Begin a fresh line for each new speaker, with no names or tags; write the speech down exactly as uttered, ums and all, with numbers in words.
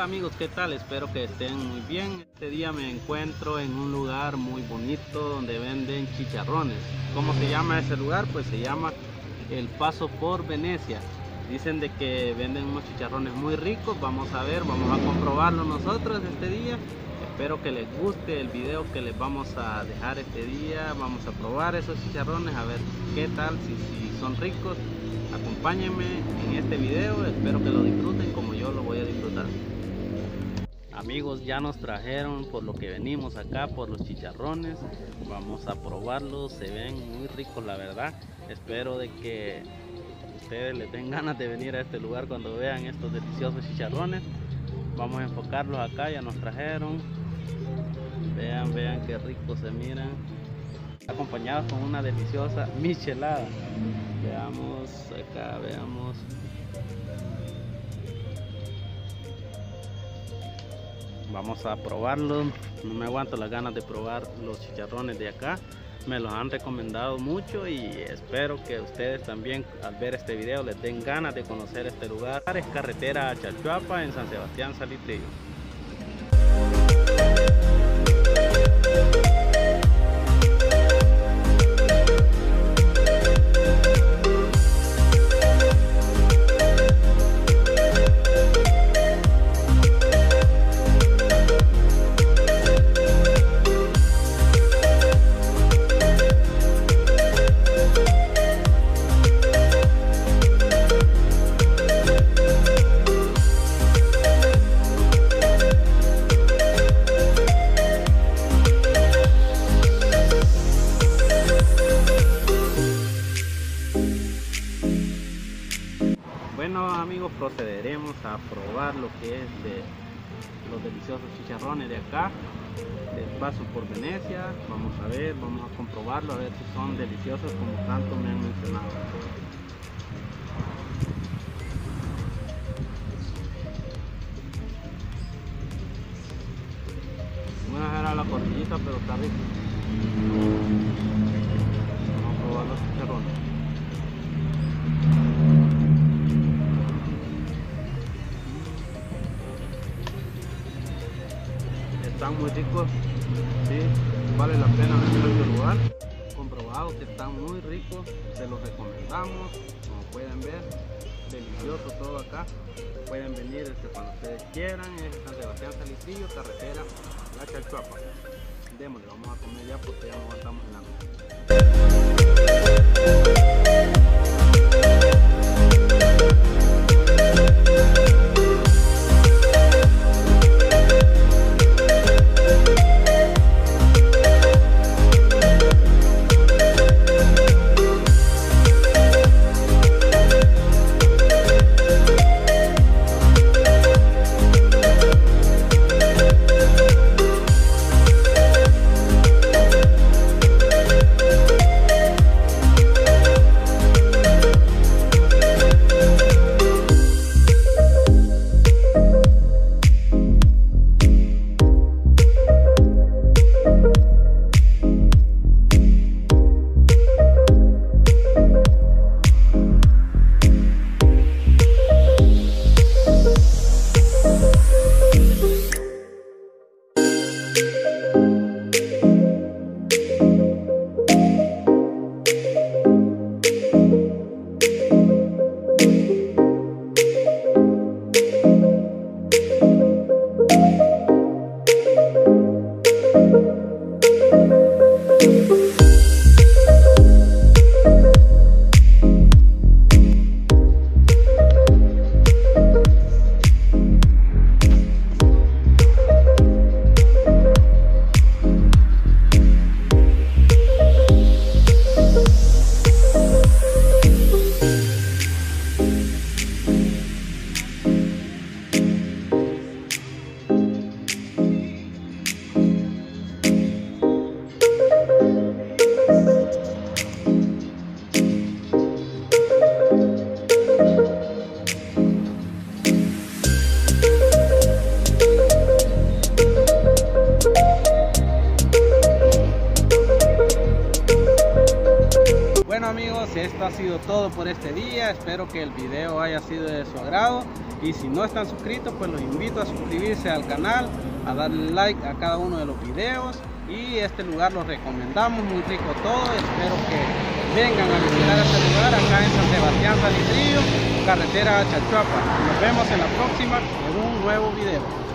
Hola amigos, ¿qué tal? Espero que estén muy bien. Este día me encuentro en un lugar muy bonito donde venden chicharrones. ¿Cómo se llama ese lugar? Pues se llama El Paso por Venecia. Dicen de que venden unos chicharrones muy ricos. Vamos a ver, vamos a comprobarlo nosotros este día. Espero que les guste el video que les vamos a dejar este día. Vamos a probar esos chicharrones, a ver qué tal, si, si son ricos. Acompáñenme en este video, espero que lo disfruten como yo lo voy a disfrutar. Amigos, ya nos trajeron por lo que venimos acá, por los chicharrones. Vamos a probarlos, se ven muy ricos la verdad. Espero de que ustedes les den ganas de venir a este lugar cuando vean estos deliciosos chicharrones. Vamos a enfocarlos acá, ya nos trajeron. Vean, vean qué ricos se miran. Acompañados con una deliciosa michelada. Veamos acá, veamos. Vamos a probarlo. No me aguanto las ganas de probar los chicharrones de acá. Me los han recomendado mucho y espero que ustedes también al ver este video les den ganas de conocer este lugar. Es carretera a Chalchuapa en San Sebastián Salitrillo. Bueno amigos, procederemos a probar lo que es de los deliciosos chicharrones de acá, del Paso por Venecia. Vamos a ver, vamos a comprobarlo, a ver si son deliciosos como tanto me han mencionado. Voy a dejar a la cortillita, pero está rico. Vamos a probar los chicharrones. Están muy ricos, sí, vale la pena venir a este lugar. Comprobado que están muy ricos, se los recomendamos. Como pueden ver, delicioso todo acá. Pueden venir este, cuando ustedes quieran. Es San Sebastián Salitrillo, carretera La Chalchuapa. Démosle, vamos a comer ya porque ya no aguantamos el hambre. Bueno amigos, esto ha sido todo por este día. Espero que el video haya sido de su agrado Y si no están suscritos, pues los invito a suscribirse al canal, a darle like a cada uno de los videos. Y este lugar lo recomendamos, muy rico todo. Espero que vengan a visitar este lugar acá en San Sebastián Salitrillo, carretera a Chachuapa. Nos vemos en la próxima en un nuevo video.